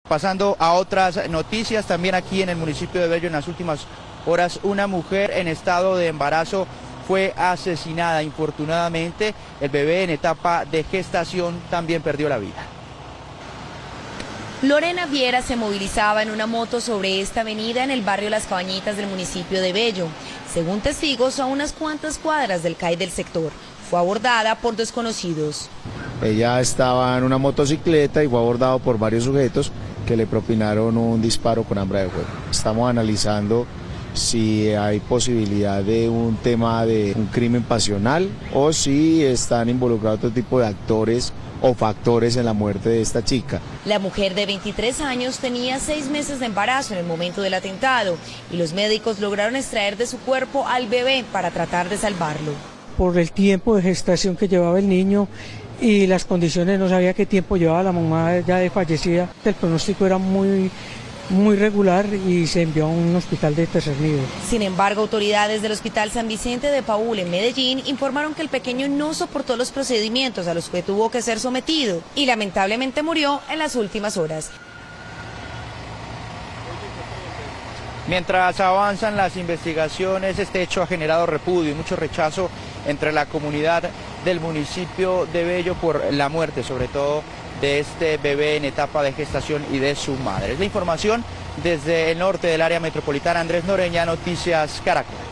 Pasando a otras noticias, también aquí en el municipio de Bello, en las últimas horas, una mujer en estado de embarazo fue asesinada. Infortunadamente, el bebé en etapa de gestación también perdió la vida. Lorena Viera se movilizaba en una moto sobre esta avenida en el barrio Las Cabañitas del municipio de Bello. Según testigos, a unas cuantas cuadras del CAI del sector. Fue abordada por desconocidos. Ella estaba en una motocicleta y fue abordado por varios sujetos que le propinaron un disparo con arma de fuego. Estamos analizando si hay posibilidad de un tema de un crimen pasional o si están involucrados otro tipo de actores o factores en la muerte de esta chica. La mujer de 23 años tenía 6 meses de embarazo en el momento del atentado y los médicos lograron extraer de su cuerpo al bebé para tratar de salvarlo. Por el tiempo de gestación que llevaba el niño y las condiciones, no sabía qué tiempo llevaba la mamá ya de fallecida. El pronóstico era muy regular y se envió a un hospital de tercer nivel. Sin embargo, autoridades del Hospital San Vicente de Paúl en Medellín informaron que el pequeño no soportó los procedimientos a los que tuvo que ser sometido y lamentablemente murió en las últimas horas. Mientras avanzan las investigaciones, este hecho ha generado repudio y mucho rechazo entre la comunidad del municipio de Bello por la muerte, sobre todo de este bebé en etapa de gestación y de su madre. Es la información desde el norte del área metropolitana. Andrés Noreña, Noticias Caracol.